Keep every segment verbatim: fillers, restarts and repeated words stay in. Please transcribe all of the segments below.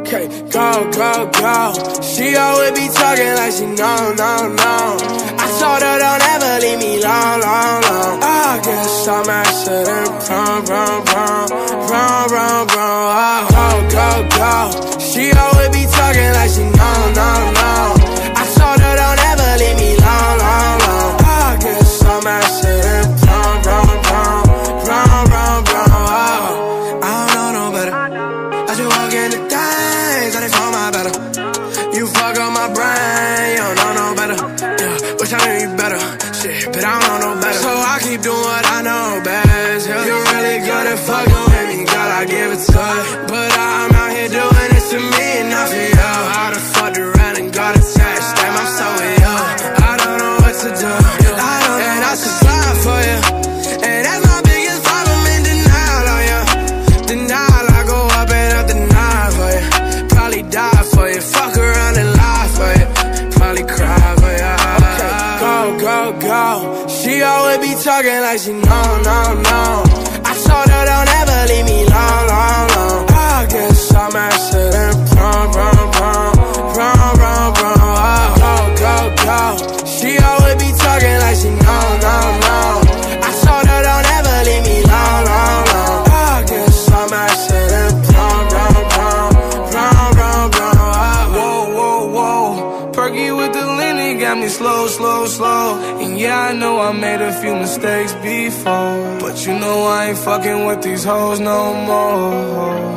Okay, go, go, go. She always be talking like she know, no, no. I told her don't ever leave me long, long, long. I guess I'm accident prone, prone, prone, prone, prone, prone. Oh, go, go, go. She always be talking like she know, no, no. I told her don't ever leave me long, long, long. I guess I'm accident prone, prone, prone, prone, prone, prone. Oh, I don't know no better. I just walk in the things, I just for my better. You fuck up my brain, you don't know no better. Yeah, wish I knew you better. Shit, but I don't know no better. So I keep doing what I know best. Yeah. You're really good at fucking with me, girl, I give it to you. But I'm out here doing this to me and not for you. I done fucked around and got attached, damn, I'm so with you. I don't know what to do, I don't and I should slide for you. And that's my biggest problem, in denial on you. Denial, I go up and up denial for you. Probably die for you, fuck around and lie for you. Probably cry for you. Okay, go, go, go. She always be talking like she know, no, no. I told her don't ever leave me long, long, long. I guess I'm accident prone, prone, prone, prone, prone, prone. Oh, go, go, go. She always be talking like she know, no, no. I told her don't ever leave me long, long, long. I guess I'm accident prone, prone, prone, prone, prone, prone. Oh. Whoa, whoa, whoa. Perky with the lean, got me slow, slow, slow. And yeah, I know I made a few mistakes before, but you know I ain't fucking with these hoes no more.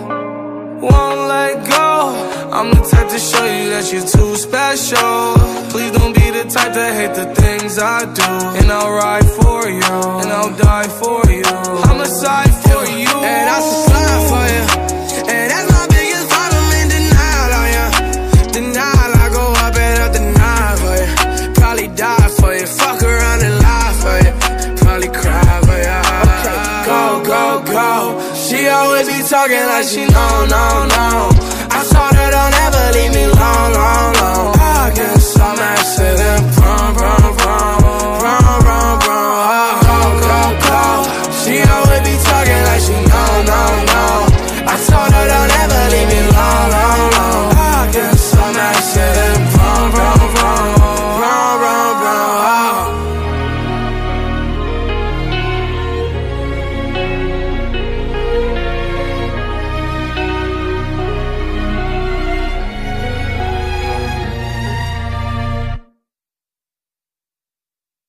Won't let go. I'm the type to show you that you're too special. Please don't be the type to hate the things I do. And I'll ride for you, and I'll die for you. I'm a side for you, and I should slide for you. And that's my biggest problem, in denial on you. Denial, I go up and up denial for you. Probably die for you, fuck around and lie for you. Probably cry for you. Okay, go, go, go. She always be talking like she know, no, no.